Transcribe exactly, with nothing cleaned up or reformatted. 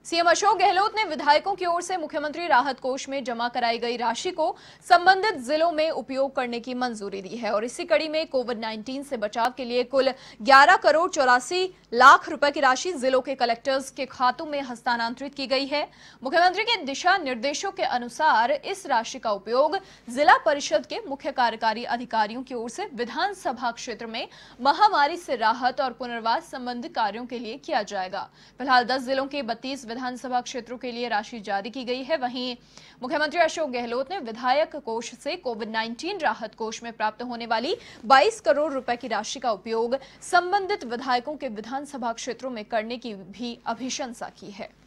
CM Ashok Gehlot ने विधायकों की ओर से मुख्यमंत्री राहत कोष में जमा कराई गई राशि को संबंधित जिलों में उपयोग करने की मंजूरी दी है और इसी कड़ी में कोविड उन्नीस से बचाव के लिए कुल ग्यारह करोड़ चौरासी लाख रुपए की राशि जिलों के कलेक्टर्स के खातों में हस्तांतरित की गई है। मुख्यमंत्री के दिशा निर्देशों के अनुसार इस राशि का उपयोग जिला परिषद के मुख्य कार्यकारी अधिकारियों की ओर से विधानसभा क्षेत्र में महामारी से राहत और पुनर्वास संबंधी कार्यों के लिए किया जाएगा। फिलहाल दस जिलों के बत्तीस विधानसभा क्षेत्रों के लिए राशि जारी की गई है। वहीं मुख्यमंत्री अशोक गहलोत ने विधायक कोष से कोविड उन्नीस राहत कोष में प्राप्त होने वाली बाईस करोड़ रुपए की राशि का उपयोग संबंधित विधायकों के विधानसभा क्षेत्रों में करने की भी अभिशंसा की है।